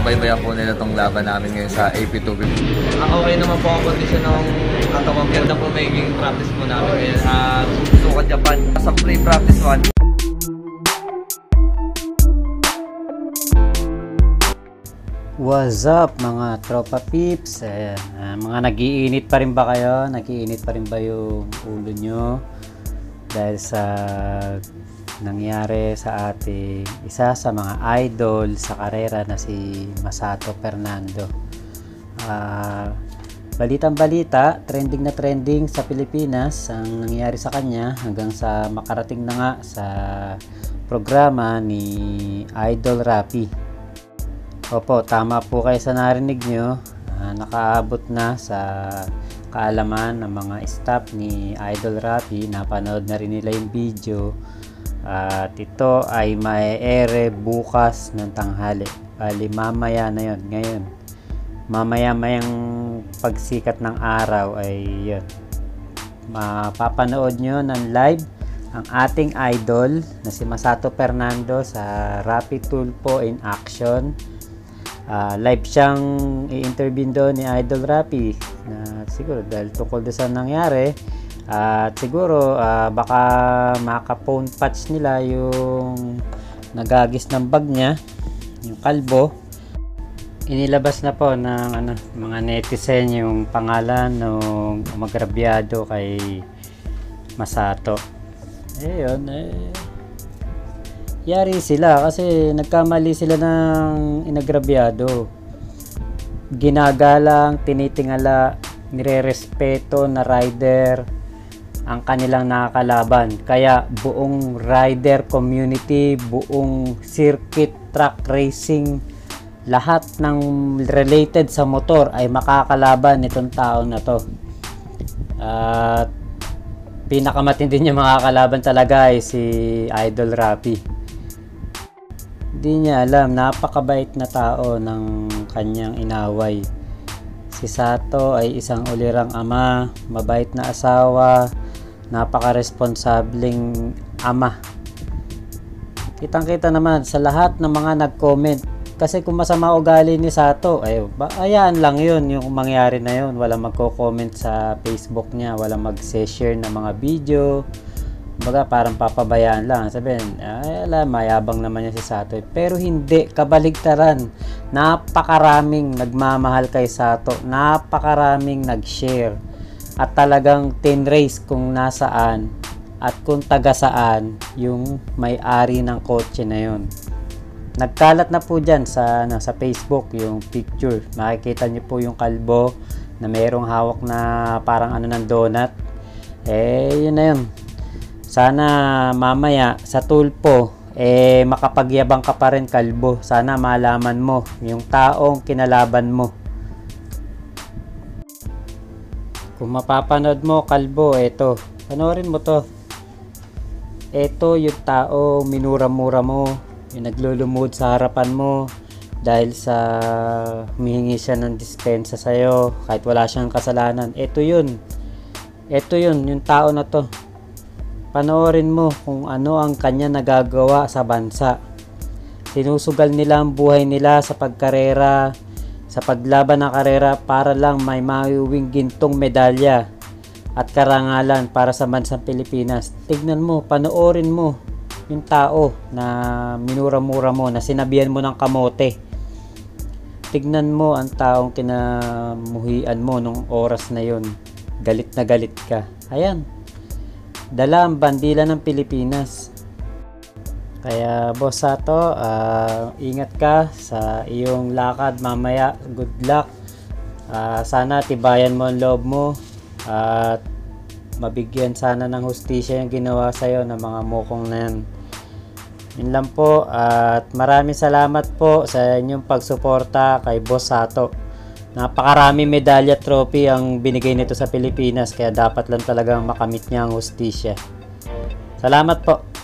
subaybayan po nila tong laban namin ngayon sa AP2B. Okay naman po ang kondisyon ng katawan. Ganda po magiging practice po namin ngayon. Sukat Japan sa pre-practice 1. What's up mga tropa peeps? Mga nag-iinit pa rin ba kayo? Nag-iinit pa rin ba yung ulo nyo? Dahil sa nangyari sa ating isa sa mga idol sa karera na si Masato Fernando. Balitang balita, trending na trending sa Pilipinas ang nangyari sa kanya hanggang sa makarating na nga sa programa ni Idol Rapi. Opo, tama po kayo sa narinig nyo. Nakaabot na sa kaalaman ng mga staff ni Idol Rapi. Napanood na rin nila yung video. At ito ay mai-ere bukas ng tanghali. Bali, mamaya na yun. Ngayon, mamaya-mayang pagsikat ng araw ay yun. Mapapanood nyo ng live ang ating idol na si Masato Fernando sa Rapi Tulfo in action. Live siyang i-interview doon ni Idol Rapi na siguro dahil tungkol doon sa nangyari at siguro baka maka-phone patch nila yung nagagis ng bag niya, yung kalbo. Inilabas na po ng mga netizen yung pangalan ng umagrabyado kay Masato. Yari sila kasi nagkamali sila ng inagrabyado. Ginagalang, tinitingala, nirerespeto na rider ang kanilang nakakalaban. Kaya buong rider community, buong circuit track racing, lahat ng related sa motor ay makakalaban nitong taon na to. At pinakamatindi niya makakalaban talaga ay si Idol Rapi. Hindi niya alam, napakabait na tao ng kanyang inaway. Si Sato ay isang ulirang ama, mabait na asawa, napaka-responsableng ama. Kitang-kita naman sa lahat ng mga nag-comment. Kasi kung masama ugali ni Sato, ayaan lang yun, yung mangyari na yun. Walang magko-comment sa Facebook niya, walang mag-share ng mga video. Baga parang papabayaan lang. Sabihin, mayabang naman niya si Sato. Pero hindi, kabaligtaran. Napakaraming nagmamahal kay Sato. Napakaraming nag-share. At talagang tinrace kung nasaan at kung taga saan yung may-ari ng kotse na yun. Nagkalat na po dyan sa Facebook yung picture. Makikita niyo po yung kalbo na mayroong hawak na parang ng donut. Yun na yun. Sana mamaya sa Tulfo makapagyabang ka pa rin, kalbo. Sana malaman mo yung taong kinalaban mo. Kung mapapanood mo, kalbo, eto, panoorin mo to. Eto yung tao minura-mura mo, yung naglulumod sa harapan mo dahil sa humihingi siya ng dispensa sa'yo kahit wala siyang kasalanan. Eto yun, yung tao na to. Panoorin mo kung ano ang kanya nagagawa sa bansa. Sinusugal nila ang buhay nila sa pagkarera, sa paglaban ng karera para lang may maiuwing gintong medalya at karangalan para sa bansang Pilipinas. Tignan mo, panoorin mo yung tao na minura-mura mo, na sinabihan mo ng kamote. Tignan mo ang taong kinamuhian mo nung oras na yun. Galit na galit ka. Ayan. Dala ang bandila ng Pilipinas. Kaya boss Sato, ingat ka sa iyong lakad mamaya. Good luck. Sana tibayan mo ang loob mo at mabigyan sana ng hustisya yung ginawa sa'yo ng mga mukong na yan. Yun lang po at maraming salamat po sa inyong pagsuporta kay Boss Sato. Napakarami medalya trophy ang binigay nito sa Pilipinas kaya dapat lang talagang makamit niya ang hustisya. Salamat po.